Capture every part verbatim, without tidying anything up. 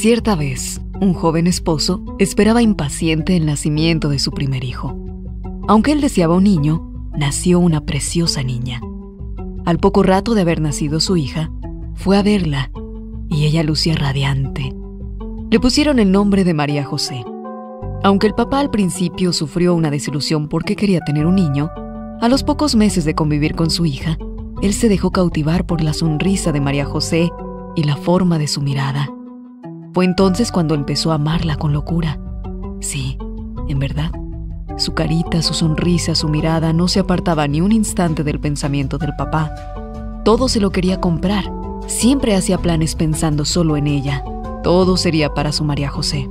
Cierta vez, un joven esposo esperaba impaciente el nacimiento de su primer hijo. Aunque él deseaba un niño, nació una preciosa niña. Al poco rato de haber nacido su hija, fue a verla y ella lucía radiante. Le pusieron el nombre de María José. Aunque el papá al principio sufrió una desilusión porque quería tener un niño, a los pocos meses de convivir con su hija, él se dejó cautivar por la sonrisa de María José y la forma de su mirada. Fue entonces cuando empezó a amarla con locura. Sí, en verdad, su carita, su sonrisa, su mirada no se apartaba ni un instante del pensamiento del papá. Todo se lo quería comprar. Siempre hacía planes pensando solo en ella. Todo sería para su María José.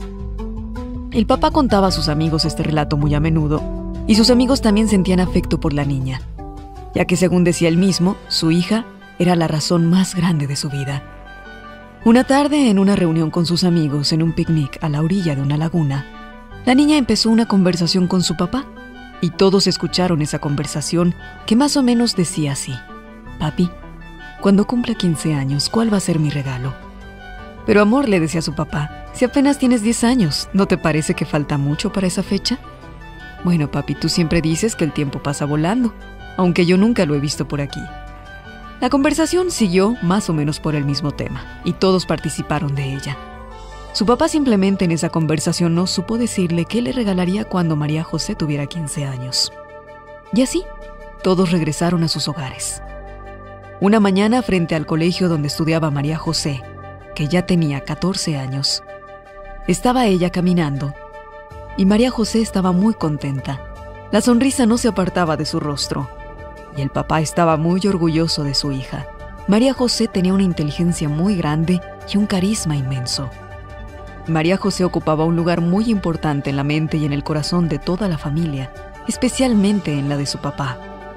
El papá contaba a sus amigos este relato muy a menudo, y sus amigos también sentían afecto por la niña, ya que según decía él mismo, su hija era la razón más grande de su vida. Una tarde, en una reunión con sus amigos en un picnic a la orilla de una laguna, la niña empezó una conversación con su papá, y todos escucharon esa conversación que más o menos decía así: «Papi, cuando cumpla quince años, ¿cuál va a ser mi regalo?» «Pero amor», le decía su papá, «si apenas tienes diez años, ¿no te parece que falta mucho para esa fecha?» «Bueno, papi, tú siempre dices que el tiempo pasa volando, aunque yo nunca lo he visto por aquí». La conversación siguió más o menos por el mismo tema, y todos participaron de ella. Su papá simplemente en esa conversación no supo decirle qué le regalaría cuando María José tuviera quince años. Y así, todos regresaron a sus hogares. Una mañana, frente al colegio donde estudiaba María José, que ya tenía catorce años, estaba ella caminando, y María José estaba muy contenta. La sonrisa no se apartaba de su rostro, y el papá estaba muy orgulloso de su hija. María José tenía una inteligencia muy grande y un carisma inmenso. María José ocupaba un lugar muy importante en la mente y en el corazón de toda la familia, especialmente en la de su papá.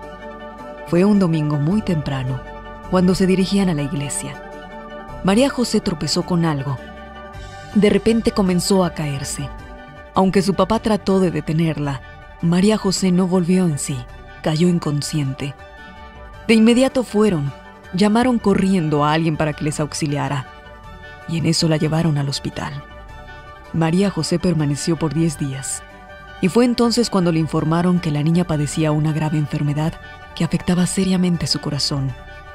Fue un domingo muy temprano, cuando se dirigían a la iglesia. María José tropezó con algo. De repente comenzó a caerse. Aunque su papá trató de detenerla, María José no volvió en sí. Cayó inconsciente. De inmediato fueron, llamaron corriendo a alguien para que les auxiliara, y en eso la llevaron al hospital. María José permaneció por diez días, y fue entonces cuando le informaron que la niña padecía una grave enfermedad que afectaba seriamente su corazón.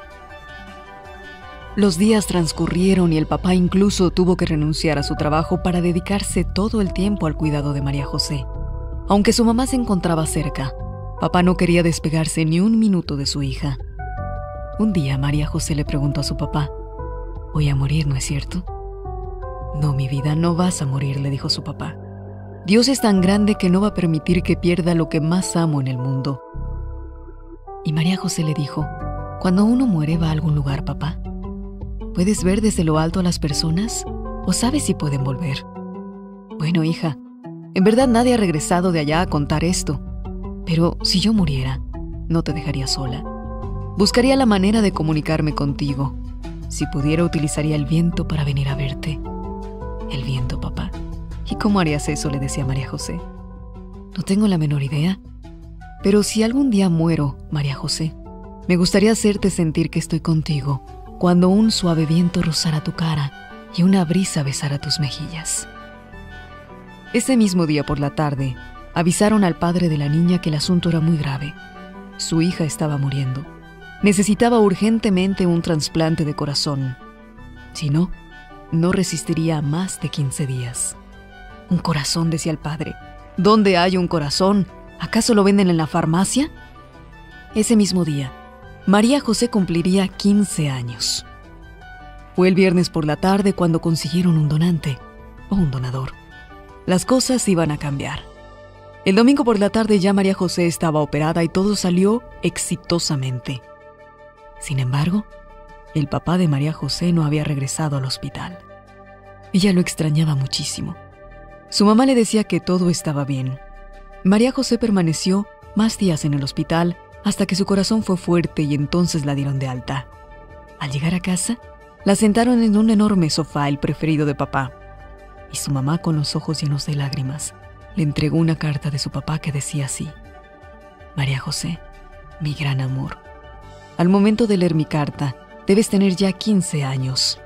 Los días transcurrieron y el papá incluso tuvo que renunciar a su trabajo para dedicarse todo el tiempo al cuidado de María José. Aunque su mamá se encontraba cerca, papá no quería despegarse ni un minuto de su hija. Un día María José le preguntó a su papá: «Voy a morir, ¿no es cierto?» «No, mi vida, no vas a morir», le dijo su papá. «Dios es tan grande que no va a permitir que pierda lo que más amo en el mundo». Y María José le dijo: «Cuando uno muere, ¿va a algún lugar, papá? ¿Puedes ver desde lo alto a las personas? ¿O sabes si pueden volver?» «Bueno, hija, en verdad nadie ha regresado de allá a contar esto. Pero si yo muriera, no te dejaría sola. Buscaría la manera de comunicarme contigo. Si pudiera, utilizaría el viento para venir a verte». «¿El viento, papá? ¿Y cómo harías eso?», le decía María José. «No tengo la menor idea. Pero si algún día muero, María José, me gustaría hacerte sentir que estoy contigo, cuando un suave viento rozara tu cara y una brisa besara tus mejillas». Ese mismo día por la tarde, avisaron al padre de la niña que el asunto era muy grave. Su hija estaba muriendo. Necesitaba urgentemente un trasplante de corazón. Si no, no resistiría más de quince días. «Un corazón», decía el padre. «¿Dónde hay un corazón? ¿Acaso lo venden en la farmacia?» Ese mismo día, María José cumpliría quince años. Fue el viernes por la tarde cuando consiguieron un donante, o un donador. Las cosas iban a cambiar. El domingo por la tarde ya María José estaba operada y todo salió exitosamente. Sin embargo, el papá de María José no había regresado al hospital. Ella lo extrañaba muchísimo. Su mamá le decía que todo estaba bien. María José permaneció más días en el hospital hasta que su corazón fue fuerte y entonces la dieron de alta. Al llegar a casa, la sentaron en un enorme sofá, el preferido de papá, y su mamá, con los ojos llenos de lágrimas, le entregó una carta de su papá que decía así: «María José, mi gran amor, al momento de leer mi carta, debes tener ya quince años.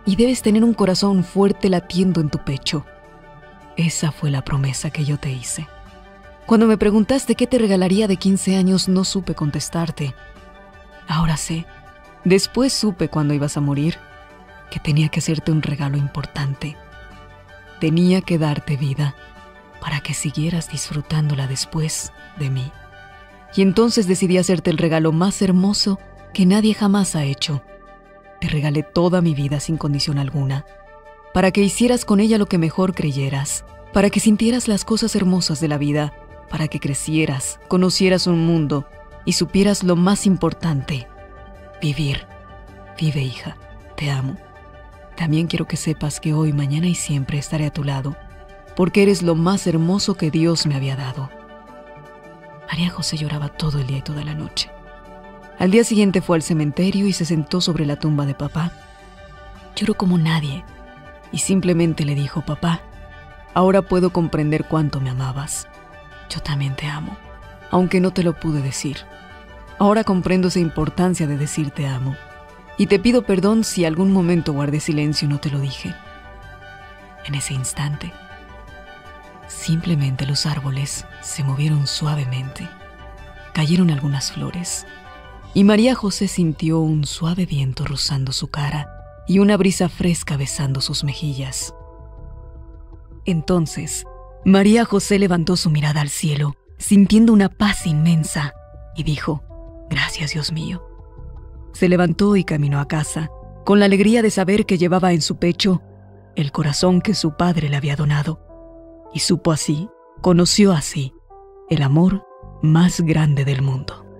y debes tener un corazón fuerte latiendo en tu pecho. Esa fue la promesa que yo te hice. Cuando me preguntaste qué te regalaría de quince años, no supe contestarte. Ahora sé, después supe cuando ibas a morir, que tenía que hacerte un regalo importante. Tenía que darte vida para que siguieras disfrutándola después de mí. Y entonces decidí hacerte el regalo más hermoso que nadie jamás ha hecho. Te regalé toda mi vida sin condición alguna, para que hicieras con ella lo que mejor creyeras, para que sintieras las cosas hermosas de la vida, para que crecieras, conocieras un mundo y supieras lo más importante: vivir. Vive, hija, te amo. También quiero que sepas que hoy, mañana y siempre estaré a tu lado, porque eres lo más hermoso que Dios me había dado. María José lloraba todo el día y toda la noche. Al día siguiente fue al cementerio y se sentó sobre la tumba de papá. Lloró como nadie y simplemente le dijo: papá, ahora puedo comprender cuánto me amabas. Yo también te amo, aunque no te lo pude decir. Ahora comprendo esa importancia de decir te amo, y te pido perdón si algún momento guardé silencio y no te lo dije. En ese instante, simplemente los árboles se movieron suavemente, cayeron algunas flores, y María José sintió un suave viento rozando su cara y una brisa fresca besando sus mejillas. Entonces, María José levantó su mirada al cielo, sintiendo una paz inmensa, y dijo: gracias, Dios mío. Se levantó y caminó a casa, con la alegría de saber que llevaba en su pecho el corazón que su padre le había donado, y supo así, conoció así, el amor más grande del mundo.